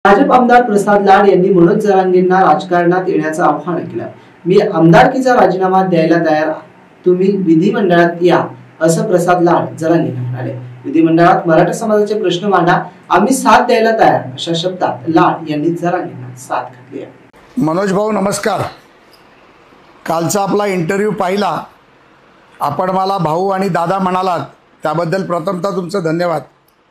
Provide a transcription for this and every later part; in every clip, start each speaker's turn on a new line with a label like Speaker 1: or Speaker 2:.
Speaker 1: भाजप आमदार प्रसाद लाड यांनी मनोज जरांगेंना राजकारणात येण्याचं आवाहन केलं। मी आमदारकीचा राजीनामा द्यायला तयार, तुम्ही विधिमंडळात या, असं प्रसाद लाड जरांगे म्हणाले। विधिमंडळात मराठा समाजाचे प्रश्न मांडा, आम्ही साथ द्यायला तयार, अशा शब्दात लाड यांनी जरांगेंना साथ घातली आहे।
Speaker 2: मनोज भाऊ नमस्कार। कालचा आपला इंटरव्ह्यू पाहिला, आपण मला भाऊ आणि दादा म्हणालात, त्याबद्दल प्रथमतः तुमचं धन्यवाद।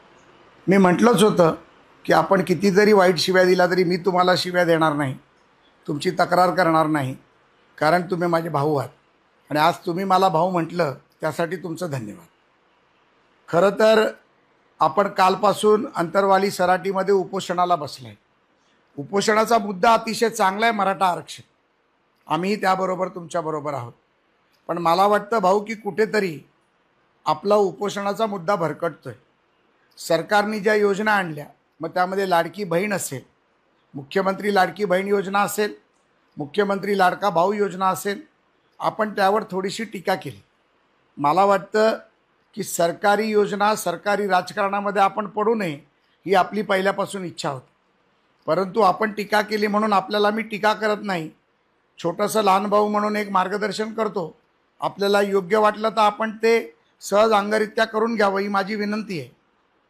Speaker 2: मी म्हटलंच होतं की आपण किती जरी वाईट शिव्या दिला तरी मी तुम्हाला शिव्या देणार नाही, तुमची तक्रार करणार नाही, कारण तुम्ही माझे भाऊ आहात आणि आज तुम्ही मला भाऊ म्हटलं त्यासाठी तुमचं धन्यवाद। खरं तर आपण कालपासून अंतरवाली सराटीमध्ये उपोषणाला बसलाय। उपोषणाचा मुद्दा अतिशय चांगला आहे, मराठा आरक्षण, आम्ही त्याबरोबर तुमच्याबरोबर आहोत। पण मला वाटतं भाऊ की कुठेतरी आपला उपोषणाचा मुद्दा भरकटतोय। सरकारने ज्या योजना आणल्या, मग त्यामध्ये लाडकी बहीण असेल, मुख्यमंत्री लाडकी बहीण योजना असेल, मुख्यमंत्री लाडका भाऊ योजना असेल, आपण त्यावर थोडीशी टीका केली। मला वाटतं की सरकारी योजना, सरकारी राजकारणामध्ये आपण पडू नये ही आपली पहिल्यापासून इच्छा होती, परंतु आपण टीका केली म्हणून आपल्याला मी टीका करत नाही, छोटंसं लहान भाऊ म्हणून एक मार्गदर्शन करतो। आपल्याला योग्य वाटलं तर आपण ते सहज अंगरित्या करून घ्यावं ही माझी विनंती आहे।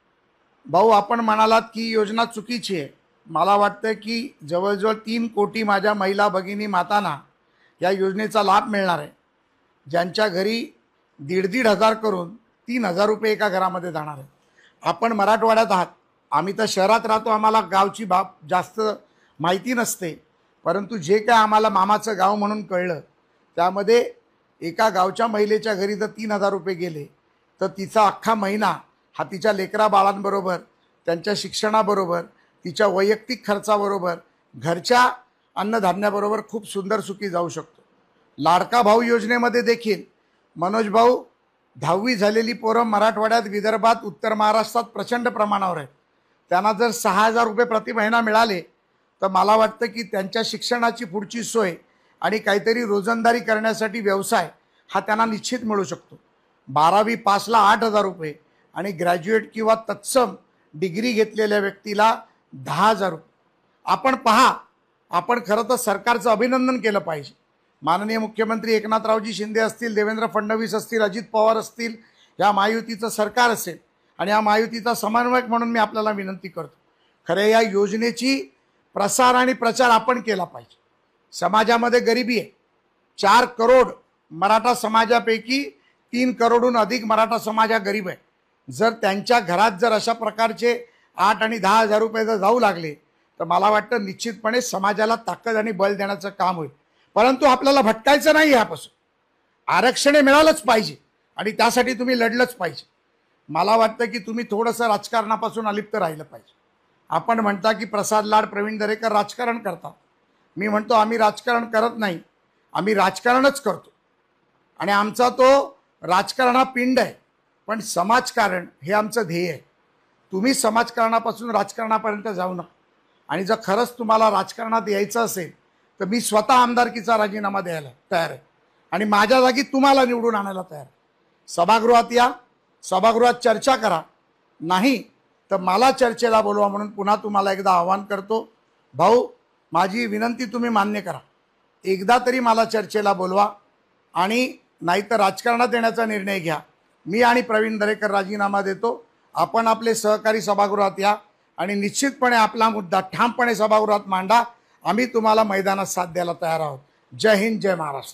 Speaker 2: भाऊ आपण म्हणालात की योजना चुकीची आहे, मला वाटतं की जवळजवळ 3 कोटी माझ्या महिला भगिनी मातांना या योजनेचा लाभ मिळणार आहे, ज्यांच्या घरी 1,500 हजार करून 3,000 रुपये एका घरामध्ये जाणार आहे। आपण मराठवाड्यात आहात, आम्ही तर शहरात राहतो, आम्हाला गावची बाब जास्त माहिती नसते, परंतु जे काय आम्हाला मामाचं गाव म्हणून कळलं, त्यामध्ये एका गावच्या महिलेच्या घरी जर 3,000 रुपये गेले तर तिचा अख्खा महिना हा तिच्या लेकरा बाळांबरोबर, त्यांच्या शिक्षणाबरोबर, तिच्या वैयक्तिक खर्चाबरोबर, घरच्या अन्नधान्याबरोबर खूप सुंदर सुखी जाऊ शकतो। लाडका भाऊ योजनेमध्ये देखील मनोज भाऊ 10वी झालेली पोरं मराठवाड्यात, विदर्भात, उत्तर महाराष्ट्रात प्रचंड प्रमाणावर आहेत। त्यांना जर 6,000 रुपये प्रति महिना मिळाले तर मला वाटतं की त्यांच्या शिक्षणाची पुढची सोय आणि काहीतरी रोजंदारी करण्यासाठी व्यवसाय हा त्यांना निश्चित मिळू शकतो। 12वी पासला 8,000 रुपये आणि ग्रॅज्युएट किंवा तत्सम डिग्री घेतलेल्या व्यक्तीला 10,000 रुपये। आपण पहा, आपण खरं तर सरकारचं अभिनंदन केलं पाहिजे। माननीय मुख्यमंत्री एकनाथरावजी शिंदे असतील, देवेंद्र फडणवीस असतील, अजित पवार असतील, या महायुतीचं सरकार असेल आणि या महायुतीचा समन्वयक म्हणून मी आपल्याला विनंती करतो, खरे या योजनेची प्रसार आणि प्रचार आपण केला पाहिजे। समाजामध्ये गरिबी आहे, 4 करोड मराठा समाजापैकी 3 करोडहून अधिक मराठा समाज हा गरीब आहे। जर त्यांच्या घरात जर अशा प्रकारचे 8 आणि 10,000 रुपये जर जाऊ लागले तर मला वाटतं निश्चितपणे समाजाला ताकद आणि बळ देण्याचं काम होईल। परंतु आपल्याला भटकायचं नाही, यापासून आरक्षण मिळालंच पाहिजे आणि त्यासाठी तुम्ही लढलंच पाहिजे। मला वाटतं की तुम्ही थोडंसं राजकारणापासून अलिप्त राहिलं पाहिजे। आपण म्हणता की प्रसाद लाड, प्रवीण दरेकर राजकारण करतात, मी म्हणतो आम्ही राजकारण करत नाही, आम्ही राजकारणच करतो आणि आमचा तो राजकारण हा पिंड आहे, पण समाजकारण हे आमचं ध्येय आहे। तुम्ही समाजकारणापासून राजकारणापर्यंत जाऊ नका आणि जर खरंच तुम्हाला राजकारणात यायचं असेल तर मी स्वतः आमदारकीचा राजीनामा द्यायला तयार आहे आणि माझ्या जागी तुम्हाला निवडून आणायला तयार आहे। सभागृहात या, सभागृहात चर्चा करा, नाही तर मला चर्चेला बोलवा म्हणून पुन्हा तुम्हाला एकदा आवाहन करतो। भाऊ, माझी विनंती तुम्ही मान्य करा, एकदा तरी मला चर्चेला बोलवा आणि नाहीतर राजकारणात येण्याचा निर्णय घ्या। मी आणि प्रवीण दरेकर राजीनामा देतो, आपण आपले सहकारी सभागृहात या आणि निश्चितपणे आपला मुद्दा ठामपणे सभागृहात मांडा, आम्ही तुम्हाला मैदानात साथ द्यायला तयार आहोत। जय हिंद, जय महाराष्ट्र।